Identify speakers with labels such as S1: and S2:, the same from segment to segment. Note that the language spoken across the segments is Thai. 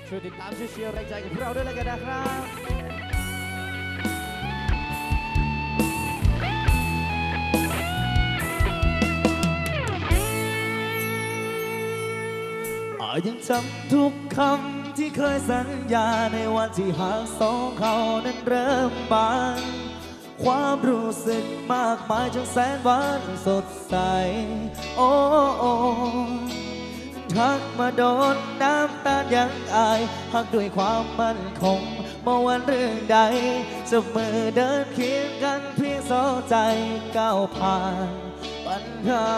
S1: ช่วยติดตามช่วยเชียร์แรงใจกับพวกเราด้วยแล้วกันนะครับยังจำทุกคำที่เคยสัญญาในวันที่หากสองเขานั้นเริ่มบานความรู้สึกมากมายจนแสนหวานสดใสโอ้ทักมาโดนน้ำตายังอายหักด้วยความมั่นคงเมื่อวันเรื่องใดจะมือเดินเคียงกันเพียงสองใจก้าวผ่านปัญหา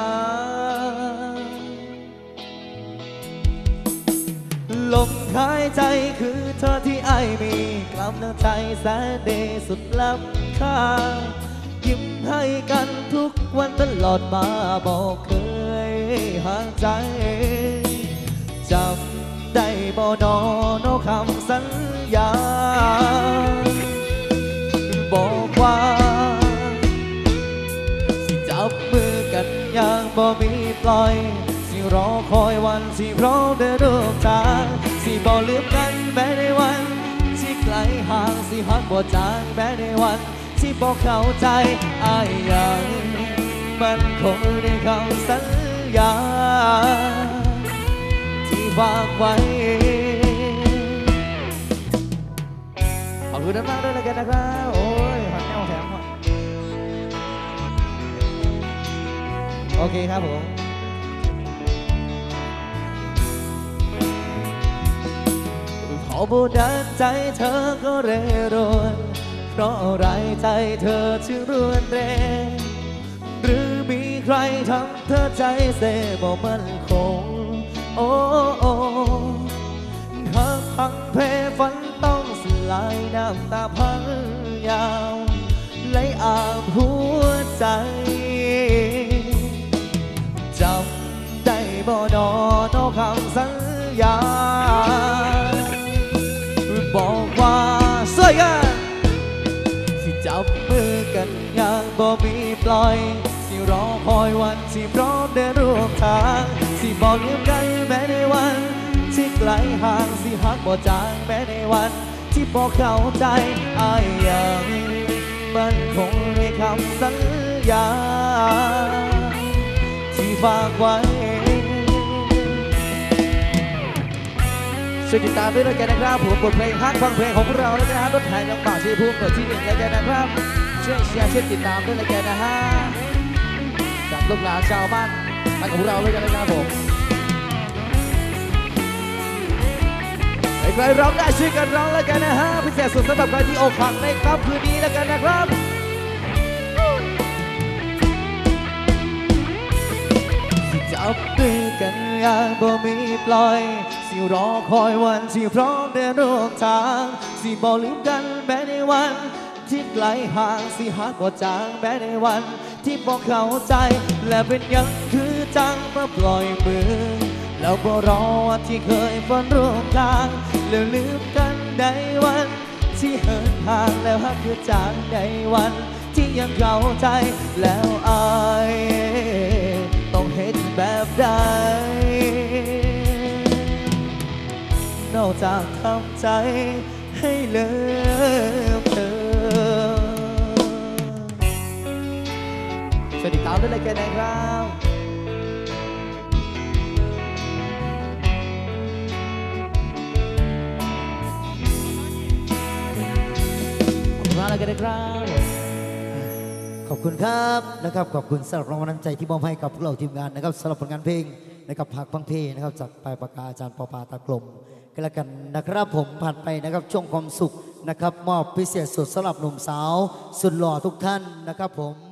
S1: ลมหายใจคือเธอที่ไอมีกล้ำน้ำใจแสนดีสุดล้ำค่ายิ้มให้กันทุกวันตลอดมาบอกเคยห่างใจจำได้บ่นอนคำสัญญาบอกว่าสิจับมือกันอย่างบ่มีปล่อยสิรอคอยวันที่พร้อมได้ร่วมทางสิบ่ลืมกันแม้ในวันที่ไกลห่างสิหักบ่จางแม้ในวันที่บ่เข้าใจอ้ายยังมันคงในคำสัญญาที่ฝากไว้ขอบคุณมากด้วยแล้วกันนะครับโอ้ยหันแนวแถมโอเคครับผมขอบูดันใจเธอก็เร่ร่อนเพราะอะไรใจเธอจึงรวนเรหรือมีใครทำเธอใจเสบ่มันคงโอ้โอ้หากพังเพฝันต้องสลายน้ำตาพังยาวไหลอาบหัวใจจำได้บ่นอนคำสัญญาบอกว่าสวยกันสิจับมือกันอย่างบ่มีปล่อยสิรอคอยวันที่พร้อมได้ร่วมทางสิบ่ลืมกันแม้ในวันที่ไกลห่างสิหักบ่จางแม้ในวันที่บ่เข้าใจอ้ายยังมันคงในคำสัญญาที่ฝากไว้ช่วยติดตามด้วยแล้วกันนะครับผมบทเพลงฮักฟังเพลงของพวกเราแล้วนะฮะรถไถจังหวัดชัยภูมิเปิดที่1แล้วกันนะครับช่วยเชียร์ช่วยติดตามด้วยแล้วกันนะฮะจากลูกหลานชาวบ้านของเราแล้วกันนะครับผมใครร้องได้ช่วยกันร้องแล้วกันนะฮะพิเศษสุดสำหรับใครที่อกหักในค่ำคืนนี้แล้วกันนะครับจับมือกันอย่างบ่มีปล่อยสิรอคอยวันที่พร้อมเดินร่วมทางสิบ่ลืมกันแม้ในวันที่ไกลห่างสิหักบ่จางแม้ในวันที่บ่เข้าใจและเป็นยังคือจังมาปล่อยมือแล้วบ่รอวันที่เคยฝันร่วมทางแล้วลืมกันในวันที่เหินห่างแล้วหักคือจางในวันที่ยังเข้าใจแล้วอายต้องเห็นแบบใดนอกจากทำใจให้เลิกเธอสวัสดีครับด้วยเลยกันนะครับขอบคุณมากเลยกันนะครับ
S2: ขอบคุณครับนะครับขอบคุณสำหรับรางวัลน้ำใจที่มอบให้กับพวกเราทีมงานนะครับสำหรับผลงานเพลงนะครับผักพังเพนะครับจากปลายปากกาอาจารย์ปอปาตากลมก็แล้วกันนะครับผมผ่านไปนะครับช่วงความสุขนะครับมอบพิเศษสุดสำหรับหนุ่มสาวสุดหล่อทุกท่านนะครับผม